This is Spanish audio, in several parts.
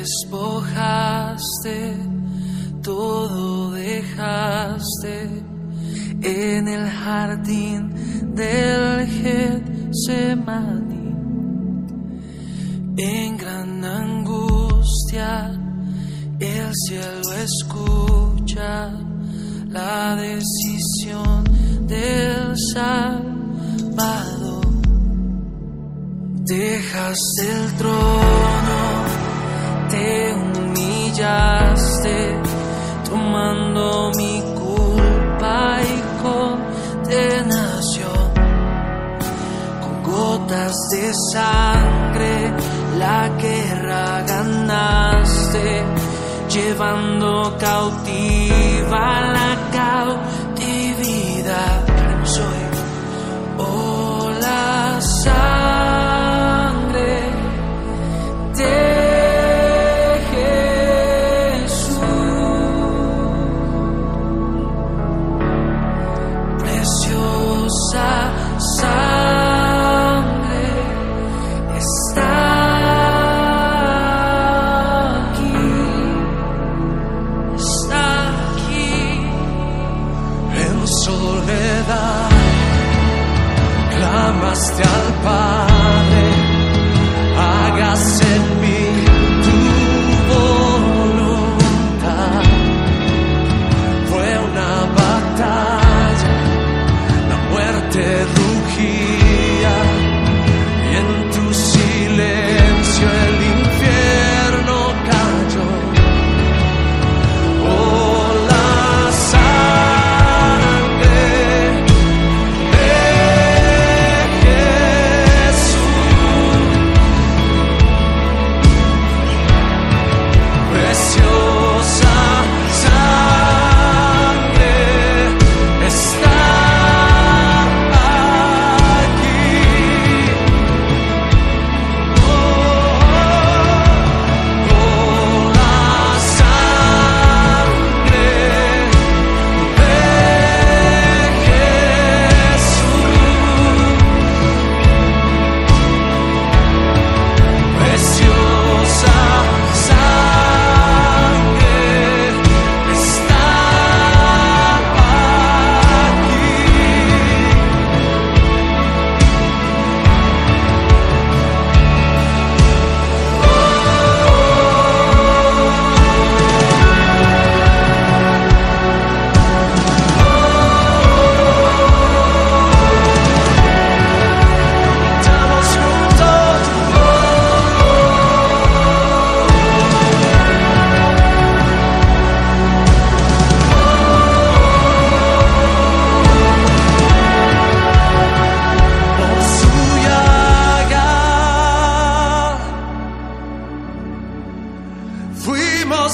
despojaste, todo dejaste en el jardín del Getsemaní. En gran angustia el cielo escucha la decisión del Salvador. Dejaste el trono, te humillaste, tomando mi culpa y condenación. Con gotas de sangre la guerra ganaste, llevando cautiva la cautividad. Soy, oh, la sangre de Jesús, preciosa sangre está aquí, en soledad. Clamaste al Padre, hágase en mí tu voluntad. Fue una batalla, la muerte rugía, y en tu silencio el infierno cayó. Oh, la sangre de preciosa sangre está aquí. Oh, la sangre de Jesús, preciosa sangre está aquí. Estamos juntos. Por su llaga fuimos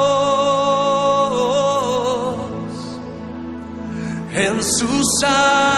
sanados, en su sangre